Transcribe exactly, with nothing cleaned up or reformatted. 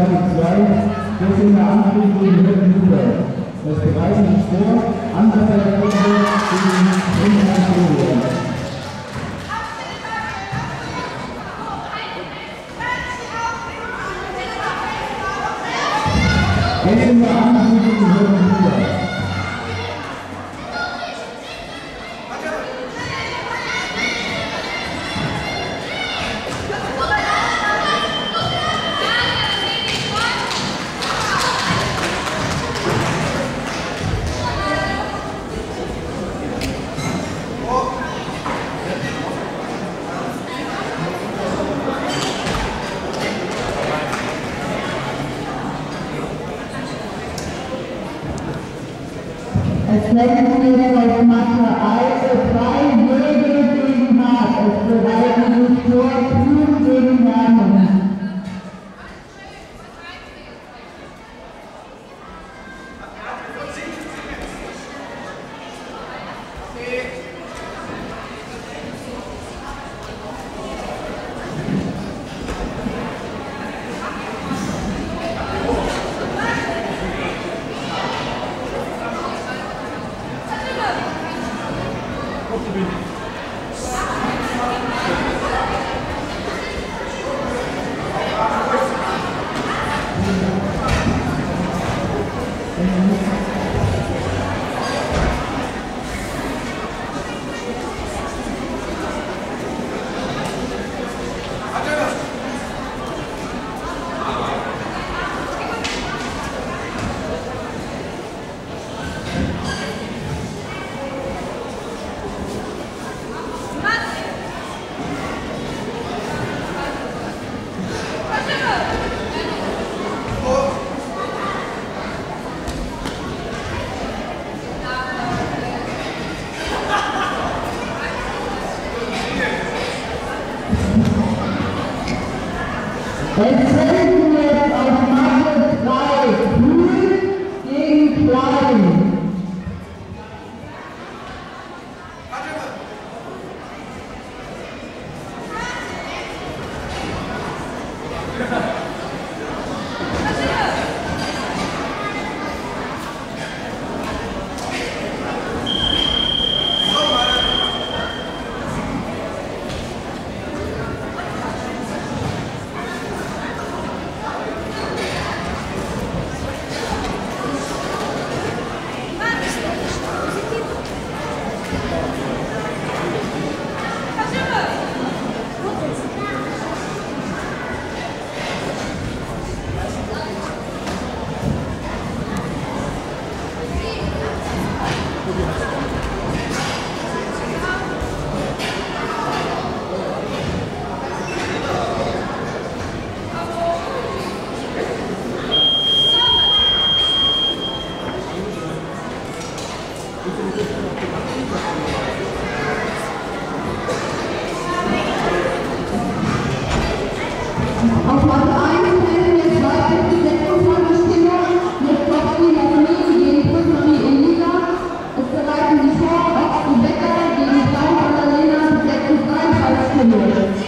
Matte zwei, das in der Antrieb gegen Hürden-Huber. Das bereiten sich vor, Anwärter der Runde gegen Rundheim-Florian. Jetzt in der Antrieb gegen Hürden-Huber. Als nächstes geht auf Matte drei, Möbel gegen Hart. Es bereiten sich vor, Kuhn gegen Hermann. Es treten jetzt auf Matte drei, Grün gegen Klein. Auf Matte eins werden wir zweitens sechsundzwanzig Stimmung mit Bobby Lasmin gegen Pussmarie Elisa. Es bereiten sich vor, Oxy Becker gegen Frau Annalena sechsunddreißig Stimmung.